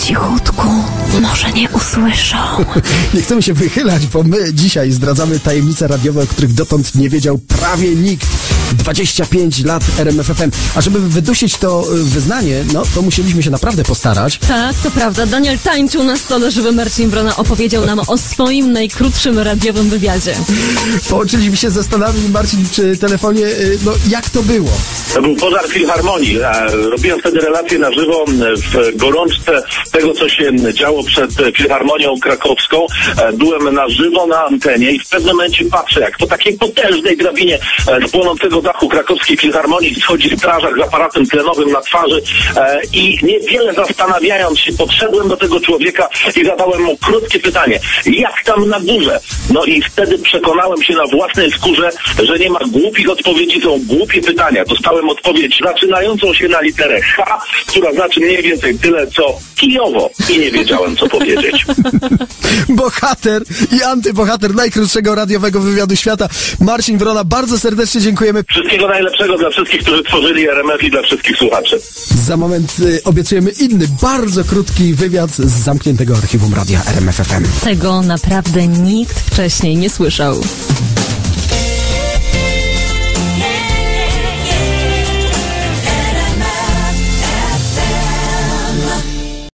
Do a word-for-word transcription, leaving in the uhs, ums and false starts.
cichutku, może nie usłyszą. Nie chcemy się wychylać, bo my dzisiaj zdradzamy tajemnice radiowe, o których dotąd nie wiedział prawie nikt. dwadzieścia pięć lat R M F F M. A żeby wydusić to wyznanie, no to musieliśmy się naprawdę postarać. Tak, to prawda. Daniel tańczył na stole żywy. Marcin Wrona opowiedział nam o swoim najkrótszym radiowym wywiadzie. Połączyliśmy się ze Stanami, Marcin, przy telefonie. No, jak to było? To był pożar Filharmonii. Robiłem wtedy relacje na żywo w gorączce tego, co się działo przed Filharmonią Krakowską. Byłem na żywo na antenie i w pewnym momencie patrzę, jak po takiej potężnej drabinie z płonącego dachu Krakowskiej Filharmonii schodzi strażak z aparatem tlenowym na twarzy i niewiele zastanawiając się, podszedłem do tego człowieka i zadałem mu krótkie pytanie. Jak tam na górze? No i wtedy przekonałem się na własnej skórze, że nie ma głupich odpowiedzi, są głupie pytania. Dostałem odpowiedź zaczynającą się na literę H, która znaczy mniej więcej tyle, co Kijowo. I nie wiedziałem, co powiedzieć. Bohater i antybohater najkrótszego radiowego wywiadu świata. Marcin Wrona, bardzo serdecznie dziękujemy. Wszystkiego najlepszego dla wszystkich, którzy tworzyli R M F i dla wszystkich słuchaczy. Za moment y, obiecujemy inny, bardzo krótki wywiad z zamkniętego archiwum radia R M F F M. Tego naprawdę nikt wcześniej nie słyszał.